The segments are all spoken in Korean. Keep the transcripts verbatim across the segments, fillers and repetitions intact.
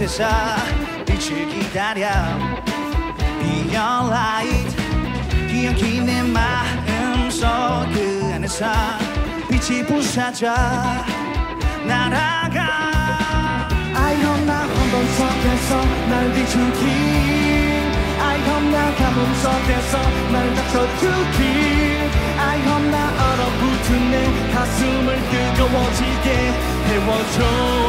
곳에서 빛을 기다려 Be your light 기억이 내 마음속 그 안에서 빛이 부서져 날아가 I hope 나 혼돈 속에서 날 비추기 I hope 나 가뭄 속에서 날 닥쳐주기 I hope 나 얼어붙은 내 가슴을 뜨거워지게 해워줘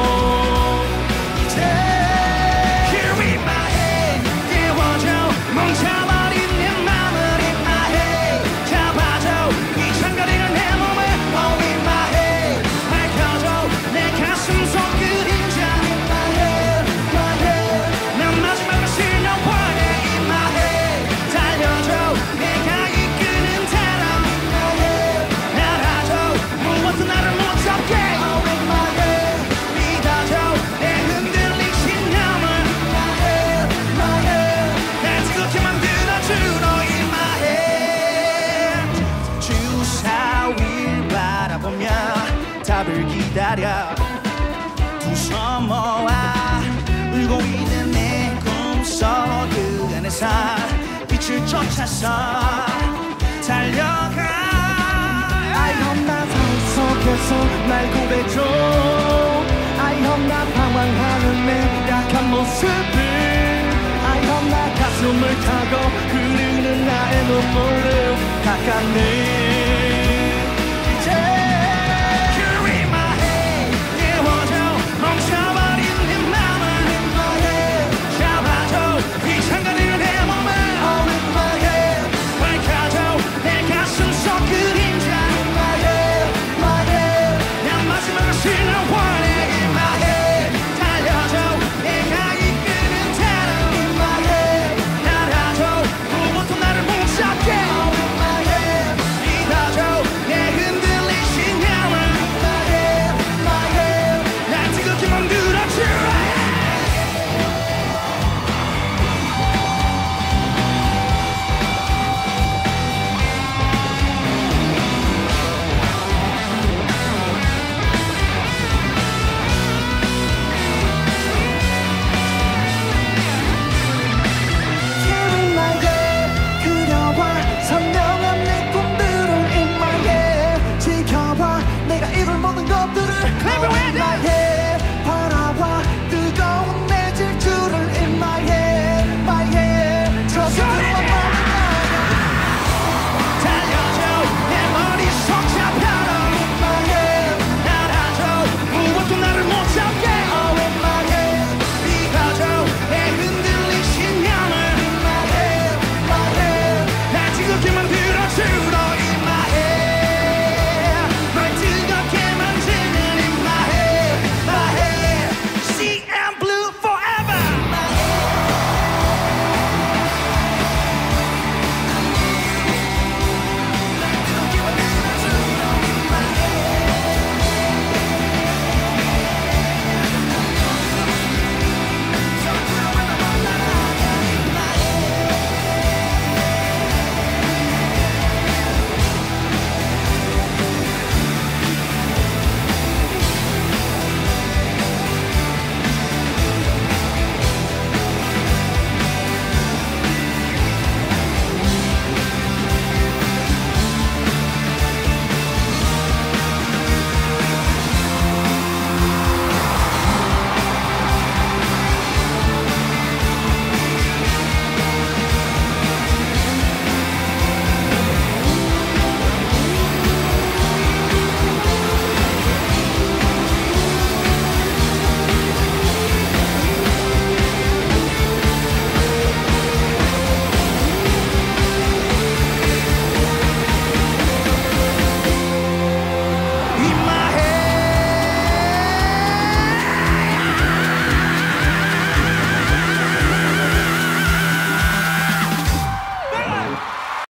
이제 Here in my head 깨워줘 멈춰버린 내 맘을 in my head 잡아줘 이 장거리를 내 몸을 Oh in my head 밝혀줘 내 가슴 속 그림자 in my head my head 난 마지막으로 실려보내 in my head 달려줘 내가 이끄는 대로 in my head 날아줘 무엇도 나를 못 잡게 Oh in my head 믿어줘 내 흔들린 신념을 in my head my head 날 뜨겁게 만들어주너 in my head 주사위를 바라보며 답을 기다려 두 손 모아 울고 있는 내 꿈속 그 안에서 빛을 쫓아서 달려가 I hope 나 삶 속에서 날 구해줘 I hope 나 방황하는 내 약한 모습을 I hope 나 가슴을 타고 흐르는 나의 눈물을 닦아내